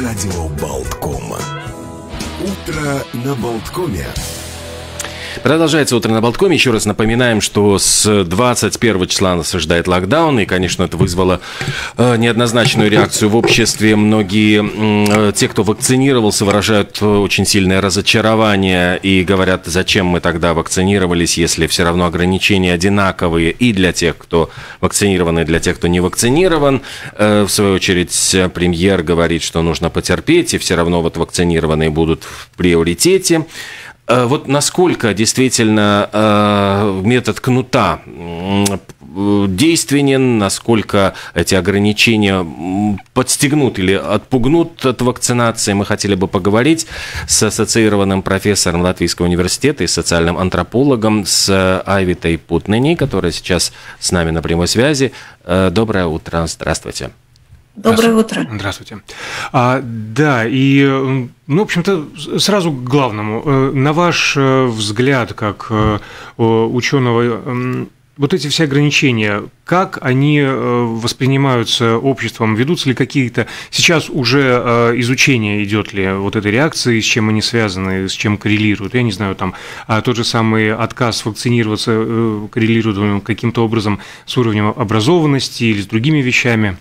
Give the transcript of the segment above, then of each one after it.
Радио Болтком. Утро на Болткоме. Продолжается «Утро на Болткоме». Еще раз напоминаем, что с 21 числа нас ожидает локдаун, и, конечно, это вызвало неоднозначную реакцию в обществе. Многие, те, кто вакцинировался, выражают очень сильное разочарование и говорят, зачем мы тогда вакцинировались, если все равно ограничения одинаковые и для тех, кто вакцинирован, и для тех, кто не вакцинирован. В свою очередь, премьер говорит, что нужно потерпеть, и все равно вот вакцинированные будут в приоритете. Вот насколько действительно метод кнута действенен, насколько эти ограничения подстегнут или отпугнут от вакцинации, мы хотели бы поговорить с ассоциированным профессором Латвийского университета и социальным антропологом, с Айвитой Путнени, которая сейчас с нами на прямой связи. Доброе утро, здравствуйте. Доброе утро. Здравствуйте. Да, и, в общем-то, сразу к главному. На ваш взгляд, как ученого, вот эти все ограничения, как они воспринимаются обществом? Ведутся ли какие-то... Сейчас уже изучение идет ли вот этой реакции, с чем они связаны, с чем коррелируют? Я не знаю, там тот же самый отказ вакцинироваться коррелирует каким-то образом с уровнем образованности или с другими вещами?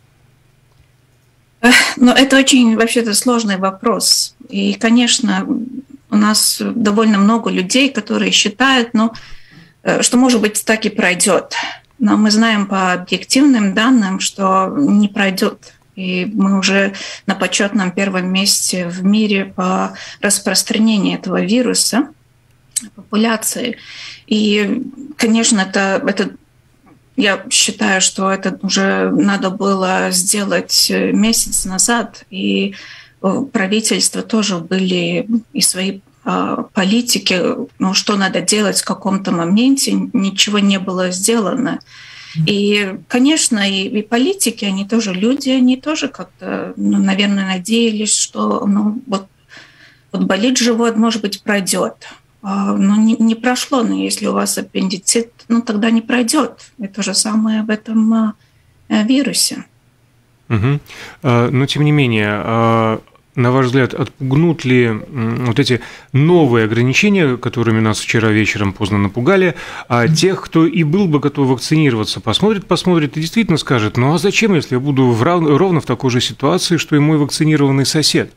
Но это очень, вообще-то, сложный вопрос. И, конечно, у нас довольно много людей, которые считают, что, может быть, так и пройдет. Но мы знаем по объективным данным, что не пройдет. И мы уже на почетном первом месте в мире по распространению этого вируса, популяции. И, конечно, это я считаю, что это уже надо было сделать месяц назад, и правительства тоже были и свои политики, что надо делать в каком-то моменте, ничего не было сделано. И, конечно, и политики, они тоже люди, они тоже как-то, наверное, надеялись, что вот болит живот, может быть, пройдет. Но не прошло, но если у вас аппендицит, тогда не пройдет. И то же самое в этом вирусе. Угу. Но, тем не менее, на ваш взгляд, отпугнут ли вот эти новые ограничения, которыми нас вчера вечером поздно напугали, тех, кто и был бы готов вакцинироваться, посмотрит и действительно скажет, а зачем, если я буду ровно в такой же ситуации, что и мой вакцинированный сосед?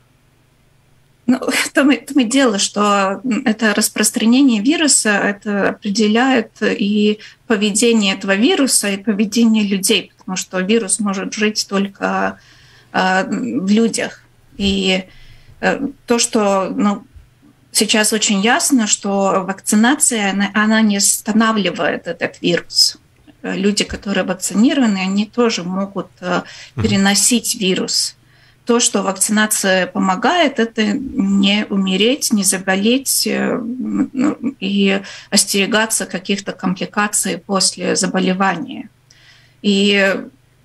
В том и дело, что это распространение вируса, это определяет и поведение этого вируса, и поведение людей, потому что вирус может жить только в людях. И то, что сейчас очень ясно, что вакцинация, она не останавливает этот вирус. Люди, которые вакцинированы, они тоже могут переносить вирус. То, что вакцинация помогает, это не умереть, не заболеть и остерегаться каких-то компликаций после заболевания. И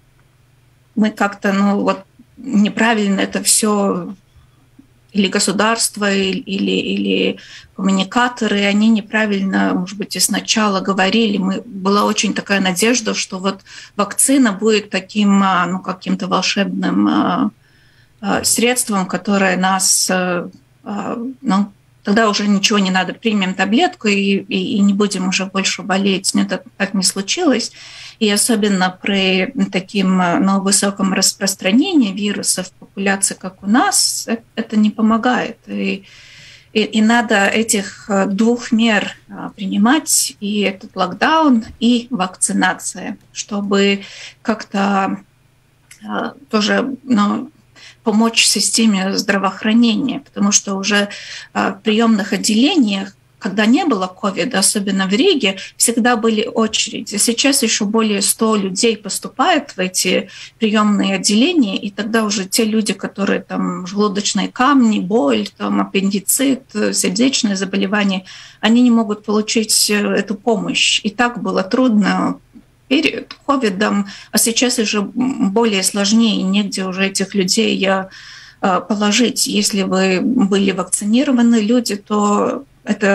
мы как-то, неправильно это все, или государство, или коммуникаторы, они неправильно, может быть, и сначала говорили. Была очень такая надежда, что вот вакцина будет таким, каким-то волшебным средством, которое нас, тогда уже ничего не надо, примем таблетку и не будем уже больше болеть. Но это так не случилось. И особенно при таким высоком распространении вируса в популяции, как у нас, это не помогает. И надо этих двух мер принимать, и этот локдаун, и вакцинация, чтобы как-то тоже помочь системе здравоохранения, потому что уже в приемных отделениях, когда не было ковида, особенно в Риге, всегда были очереди. Сейчас еще более 100 людей поступает в эти приемные отделения, и тогда уже те люди, которые там желудочные камни, боль, аппендицит, сердечные заболевания, они не могут получить эту помощь. И так было трудно перед ковидом, а сейчас уже более сложнее, негде уже этих людей положить. Если вы были вакцинированы люди, то это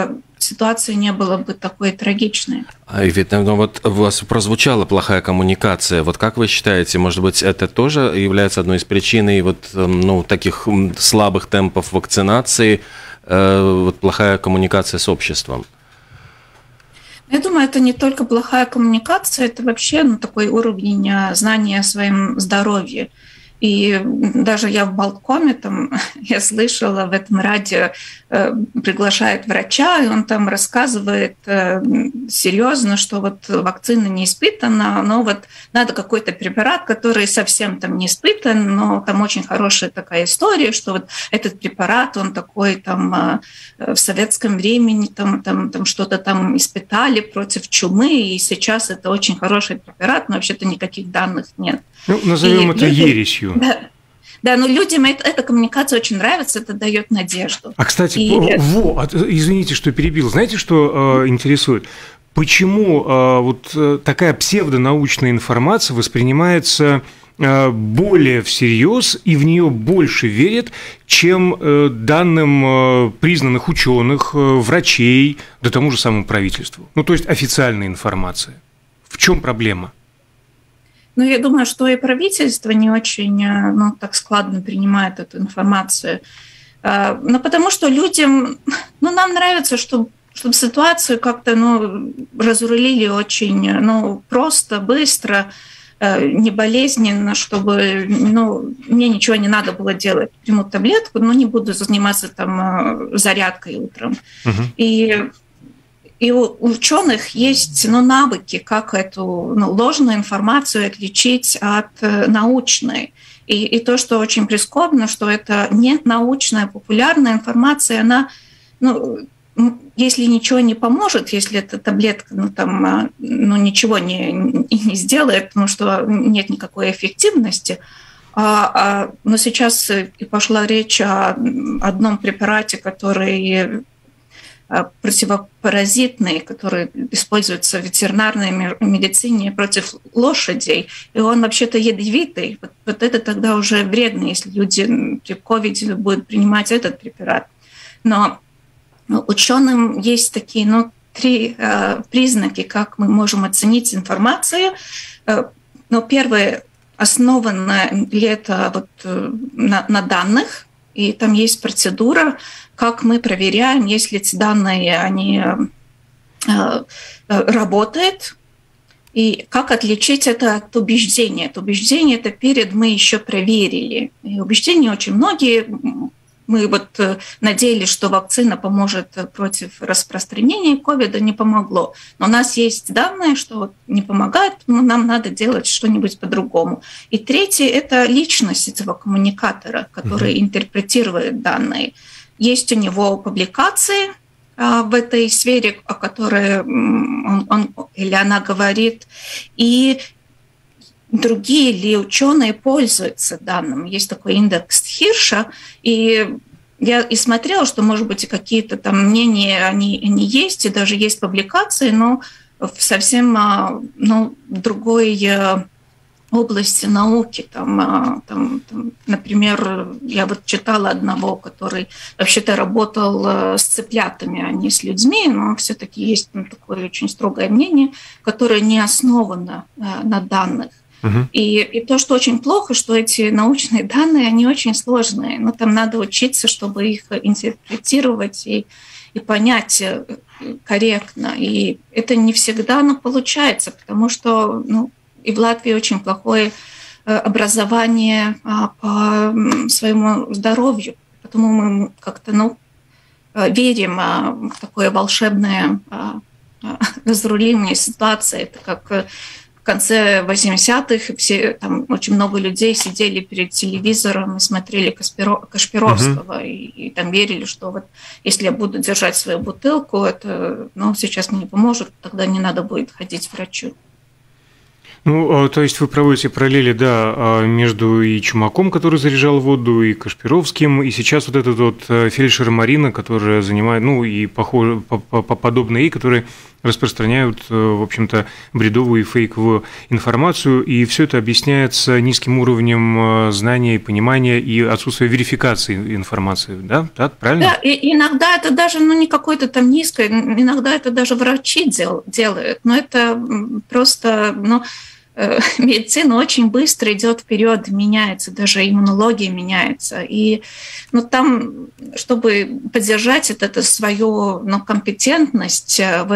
ситуация не была бы такой трагичной. И ведь вот у вас прозвучала плохая коммуникация. Вот как вы считаете, может быть, это тоже является одной из причин вот, таких слабых темпов вакцинации, вот плохая коммуникация с обществом? Я думаю, это не только плохая коммуникация, это вообще такой уровень знания о своем здоровье. И даже я в Балткоме, я слышала в этом радио, приглашает врача, и он там рассказывает серьезно, что вот вакцина не испытана, но вот надо какой-то препарат, который совсем там не испытан, но там очень хорошая такая история, что вот этот препарат, он такой там в советском времени там что-то там испытали против чумы, и сейчас это очень хороший препарат, но вообще-то никаких данных нет. Ну, назовем это ересью. Да, но людям эта коммуникация очень нравится, это дает надежду. А, кстати, извините, что перебил. Знаете, что интересует? Почему вот такая псевдонаучная информация воспринимается более всерьез и в нее больше верят, чем данным признанных ученых, врачей, да тому же самому правительству? Ну, то есть официальная информация. В чем проблема? Ну, я думаю, что и правительство не очень, так складно принимает эту информацию. Но потому что людям, нам нравится, чтобы ситуацию как-то, разрулили очень, просто, быстро, не болезненно, чтобы, мне ничего не надо было делать. Приму таблетку, но не буду заниматься там зарядкой утром. И у ученых есть навыки, как эту ложную информацию отличить от научной. И то, что очень прискорбно, что это не научная, популярная информация, она, если ничего не поможет, если эта таблетка ничего не сделает, потому что нет никакой эффективности. Но сейчас и пошла речь о одном препарате, который противопаразитный, который используется в ветеринарной медицине против лошадей, и он вообще-то ядовитый. Вот это тогда уже вредно, если люди при ковиде будут принимать этот препарат. Но ученым есть такие, 3 признаки, как мы можем оценить информацию. Первое, основано ли это на данных, и там есть процедура, как мы проверяем, если эти данные, они работают, и как отличить это от убеждения. Это убеждение, это мы еще проверили. И убеждения очень многие. Мы надеялись, что вакцина поможет против распространения ковида, не помогло. Но у нас есть данные, что не помогает, но нам надо делать что-нибудь по-другому. И третье – это личность этого коммуникатора, который интерпретирует данные. Есть у него публикации в этой сфере, о которой он или она говорит, и другие ли ученые пользуются данным. Есть такой индекс Хирша, и я и смотрела, что, может быть, и какие-то там мнения, они есть, и даже есть публикации, но в совсем другой области науки. Например, я читала одного, который вообще-то работал с цыплятами, а не с людьми, но все-таки есть такое очень строгое мнение, которое не основано на данных. И то, что очень плохо, что эти научные данные, они очень сложные. Там надо учиться, чтобы их интерпретировать и понять корректно. И это не всегда получается, потому что и в Латвии очень плохое образование по своему здоровью. Поэтому мы как-то верим в такое волшебное разруление ситуации. Это как в конце 80-х там очень много людей сидели перед телевизором и смотрели Кашпировского и там верили, что если я буду держать свою бутылку, это сейчас мне не поможет, тогда не надо будет ходить к врачу. То есть вы проводите параллели, между и Чумаком, который заряжал воду, и Кашпировским, и сейчас этот фельдшер Марина, которая занимает, и подобная ей, которая распространяют, в общем-то, бредовую и фейковую информацию, и все это объясняется низким уровнем знания и понимания и отсутствием верификации информации, да? Так, правильно? Да, и иногда это даже, не какое-то там низкое, иногда это даже врачи делают, но это просто, медицина очень быстро идет вперед, меняется, даже иммунология меняется. И там, чтобы поддержать эту свою компетентность в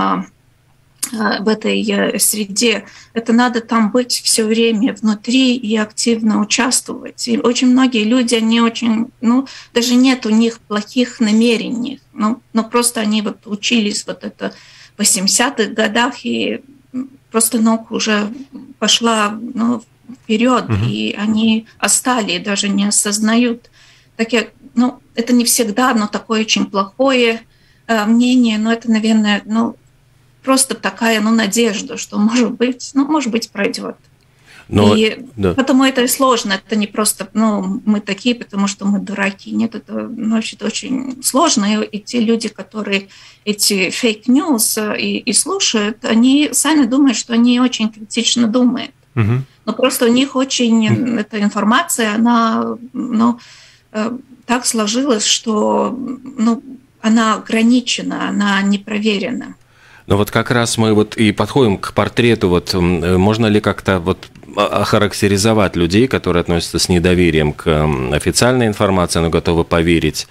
этой среде, это надо там быть все время внутри и активно участвовать. И очень многие люди, они очень, даже нет у них плохих намерений, но просто они учились это в 80-х годах, и просто наука уже пошла вперед, и они отстали, и даже не осознают. Это не всегда, но такое очень плохое мнение, но это, наверное, просто такая, надежда, что, может быть, пройдет. Потому это и сложно. Это не просто, мы такие, потому что мы дураки. Нет, это, значит, очень сложно. И те люди, которые эти фейк-ньюс и слушают, они сами думают, что они очень критично думают. Но просто у них очень эта информация, она, так сложилась, что, она ограничена, она не проверена. Но вот как раз мы и подходим к портрету, можно ли как-то охарактеризовать людей, которые относятся с недоверием к официальной информации, но готовы поверить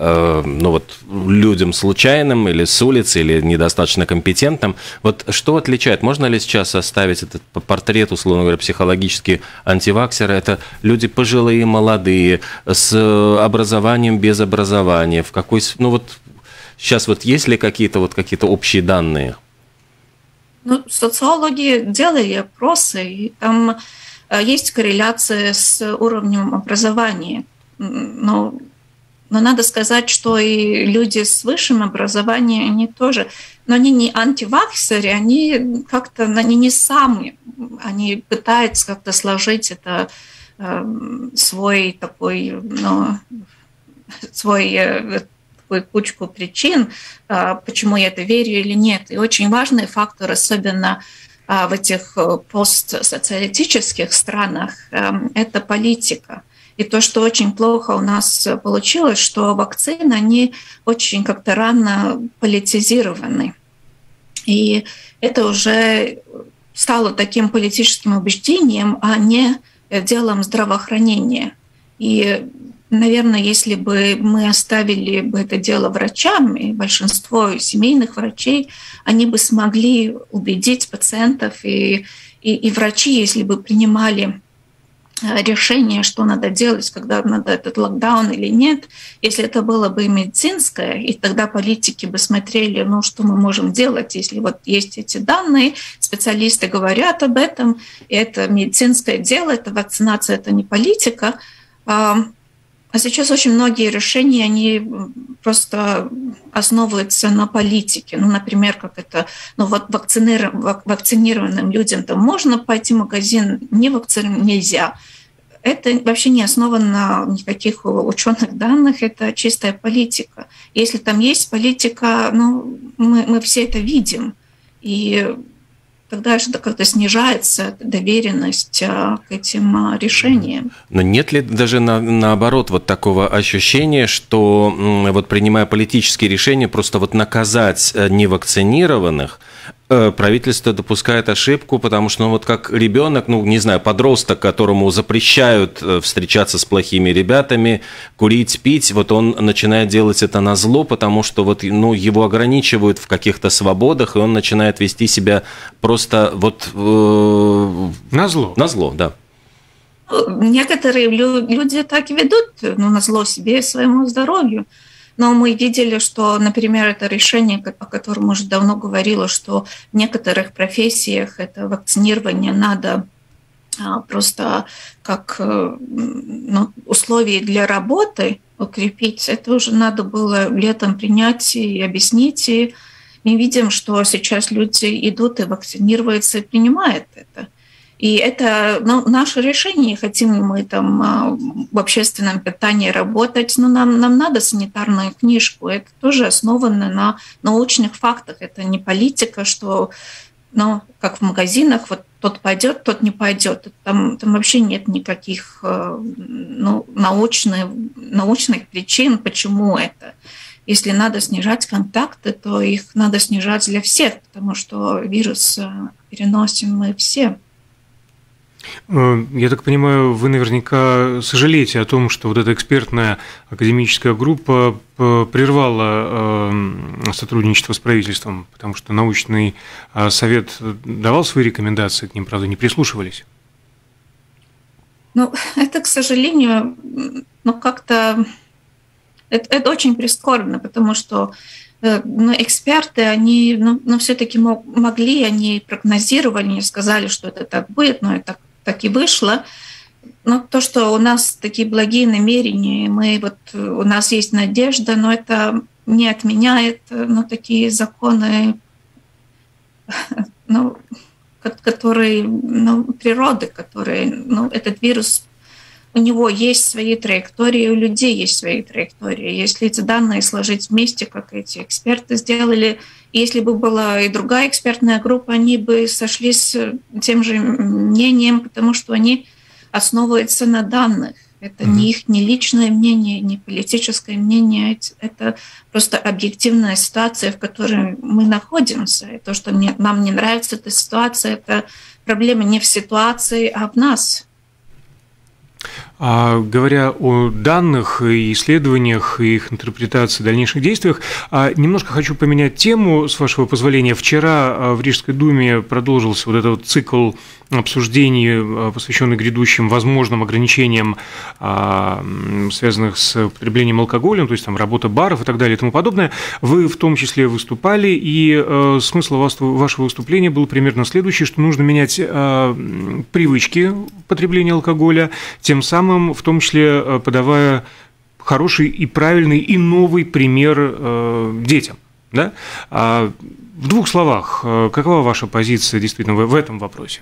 людям случайным или с улицы, или недостаточно компетентным. Что отличает? Можно ли сейчас составить этот портрет, условно говоря, психологически антиваксера? Это люди пожилые, молодые, с образованием, без образования. Сейчас есть ли какие-то общие данные? Социологи делали опросы, и там есть корреляция с уровнем образования. Но надо сказать, что и люди с высшим образованием, они тоже, но они не антиваксеры, они как-то, они не сами, они пытаются как-то сложить это свой такой, кучку причин, почему я это верю или нет. И очень важный фактор, особенно в этих постсоциалистических странах, это политика. И то, что очень плохо у нас получилось, что вакцины, они очень как-то рано политизированы. И это уже стало таким политическим убеждением, а не делом здравоохранения. И наверное, если бы мы оставили бы это дело врачам, и большинство семейных врачей, они бы смогли убедить пациентов, и врачи, если бы принимали решение, что надо делать, когда надо этот локдаун или нет, если это было бы медицинское, и тогда политики бы смотрели, что мы можем делать, если есть эти данные, специалисты говорят об этом, и это медицинское дело, это вакцинация, это не политика. А сейчас очень многие решения, они просто основываются на политике. Например, как это, вакцинированным людям там можно пойти в магазин, не вакцинированным нельзя. Это вообще не основано на никаких ученых данных, это чистая политика. Если там есть политика, мы все это видим. И тогда же как-то снижается доверенность к этим решениям. Но нет ли даже наоборот такого ощущения, что принимая политические решения, просто наказать невакцинированных, правительство допускает ошибку, потому что, как ребенок, подросток, которому запрещают встречаться с плохими ребятами, курить, пить, он начинает делать это назло, потому что его ограничивают в каких-то свободах, и он начинает вести себя просто назло. Назло, да. Некоторые люди так и ведут, назло себе и своему здоровью. Но мы видели, что, например, это решение, о котором уже давно говорила, что в некоторых профессиях это вакцинирование надо просто как условие для работы укрепить. Это уже надо было летом принять и объяснить. И мы видим, что сейчас люди идут и вакцинируются, и принимают это. И это наше решение, хотим ли мы там в общественном питании работать, но нам надо санитарную книжку. Это тоже основано на научных фактах. Это не политика, что, как в магазинах, вот тот пойдет, тот не пойдет. Там вообще нет никаких научных причин, почему это. Если надо снижать контакты, то их надо снижать для всех, потому что вирус переносим мы все. Я так понимаю, вы наверняка сожалеете о том, что вот эта экспертная академическая группа прервала сотрудничество с правительством, потому что научный совет давал свои рекомендации, к ним, правда, не прислушивались. Это, к сожалению, как-то это очень прискорбно, потому что эксперты, они все-таки могли, они прогнозировали, они сказали, что это так будет, но это так и вышло. Но то, что у нас такие благие намерения, у нас есть надежда, но это не отменяет такие законы, которые природы, которые этот вирус, у него есть свои траектории, у людей есть свои траектории. Если эти данные сложить вместе, как эти эксперты сделали, если бы была и другая экспертная группа, они бы сошлись с тем же мнением, потому что они основываются на данных. Это не их не личное мнение, не политическое мнение, это просто объективная ситуация, в которой мы находимся. И то, что нам не нравится эта ситуация, это проблема не в ситуации, а в нас. Говоря о данных и исследованиях, и их интерпретации, дальнейших действиях, немножко хочу поменять тему, с вашего позволения. Вчера в Рижской думе продолжился вот этот цикл обсуждений, посвященный грядущим возможным ограничениям, связанных с употреблением алкоголя, то есть там работа баров и так далее и тому подобное. Вы в том числе выступали, и смысл вашего выступления был примерно следующий, что нужно менять привычки потребления алкоголя, тем самым в том числе подавая хороший и правильный и новый пример детям. Да? В двух словах, какова ваша позиция действительно в этом вопросе?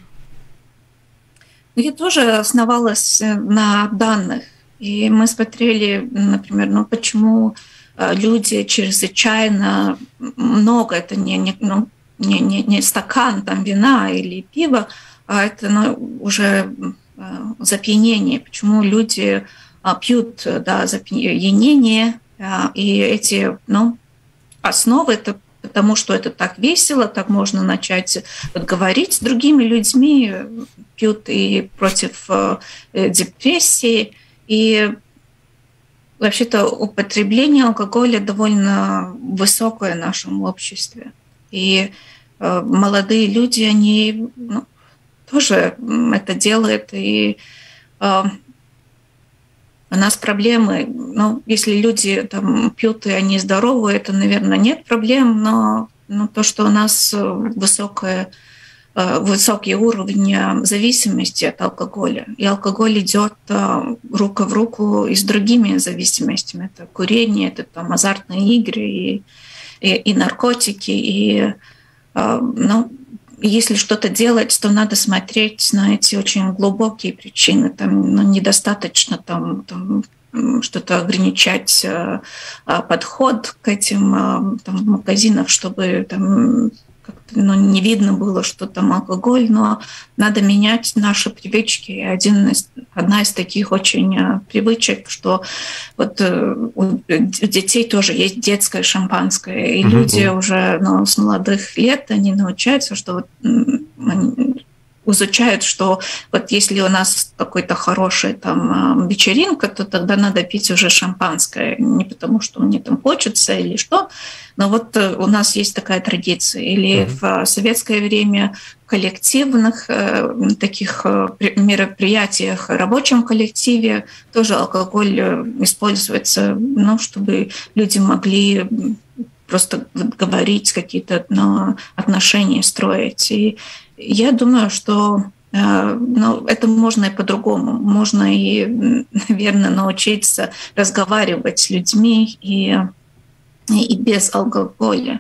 Я тоже основалась на данных, и мы смотрели, например, почему люди чрезвычайно много, это не стакан там, вина или пива, а это уже запьянение, почему люди пьют за опьянение, и эти основы, это потому что это так весело, так можно начать говорить с другими людьми, пьют и против депрессии, и вообще-то употребление алкоголя довольно высокое в нашем обществе, и молодые люди, они тоже это делают, и у нас проблемы. Если люди там пьют и они здоровы, это, наверное, нет проблем, но то, что у нас высокий уровень зависимости от алкоголя, и алкоголь идет рука в руку и с другими зависимостями. Это курение, это там азартные игры и наркотики, и если что-то делать, то надо смотреть на эти очень глубокие причины. Там недостаточно что-то ограничать подход к этим магазинам, чтобы как-то не видно было, что там алкоголь, но надо менять наши привычки. Одна из таких очень привычек, что вот у детей тоже есть детское шампанское, и люди уже с молодых лет они научаются, что они изучают, что вот если у нас какой-то хороший вечеринка, то тогда надо пить уже шампанское, не потому что мне там хочется или что, но вот у нас есть такая традиция. Или в советское время в коллективных таких мероприятиях, в рабочем коллективе тоже алкоголь используется, чтобы люди могли просто говорить, какие-то отношения строить. И я думаю, что это можно и по-другому. Можно и, наверное, научиться разговаривать с людьми и без алкоголя.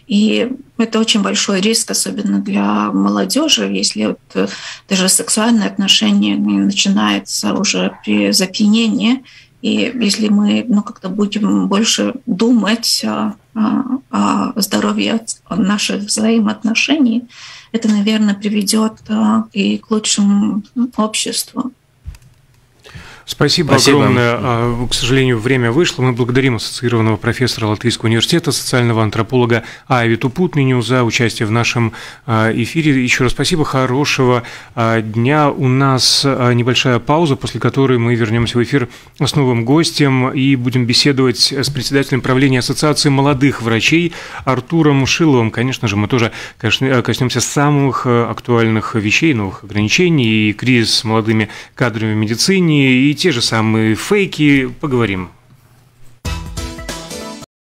И это очень большой риск, особенно для молодежи, если вот даже сексуальные отношения начинаются уже при запьянении. И если мы как-то будем больше думать о здоровье наших взаимоотношений, это, наверное, приведет и к лучшему обществу. Спасибо огромное. К сожалению, время вышло. Мы благодарим ассоциированного профессора Латвийского университета, социального антрополога Айвиту Путниню за участие в нашем эфире. Еще раз спасибо, хорошего дня. У нас небольшая пауза, после которой мы вернемся в эфир с новым гостем и будем беседовать с председателем правления Ассоциации молодых врачей Артуром Шиловым. Конечно же, мы тоже коснемся самых актуальных вещей, новых ограничений, и кризис с молодыми кадрами в медицине, и те же самые фейки. Поговорим.